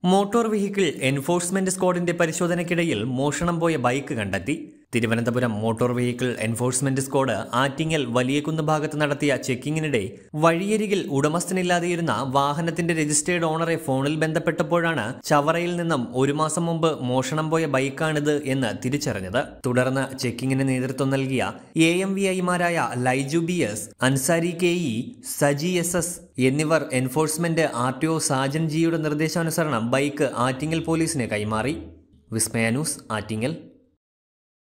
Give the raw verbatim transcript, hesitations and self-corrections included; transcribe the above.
Motor vehicle enforcement സ്ക്വാഡിന്റെ പരിശോധനയ്ക്കിടയിൽ മോഷണം പോയ ബൈക്ക് കണ്ടെത്തി. Thiruvananthapuram motor vehicle enforcement squad Attingal Valiyakunnu ഭാഗത്ത് നടത്തിയ ചെക്കിങ്ങിനിടെ വഴിയരികിൽ ഉടമസ്ഥനില്ലാതെയിരുന്ന വാഹനത്തിന്റെ രജിസ്റ്റേർഡ് ഓണറെ ഫോണിൽ ബന്ധപ്പെട്ടപ്പോഴാണ് ചവറയിൽ നിന്നും ഒരു മാസം മുമ്പ് മോഷണം പോയ ബൈക്കാണിത് എന്ന് തിരിച്ചറിഞ്ഞത്. തുടർന്ന് ചെക്കിങ്ങിന് നേതൃത്വം നൽകിയ എ എം വി ഐമാരായ Laiju B S, Ansari K E, Saji S S എന്നിവർ enforcement R T O Sajan ജിയുടെ നിർദ്ദേശാനുസരണം ബൈക്ക് ആറ്റിങ്ങൽ പോലീസിന് കൈമാറി. വിസ്മയ ന്യൂസ്, ആറ്റിങ്ങൽ.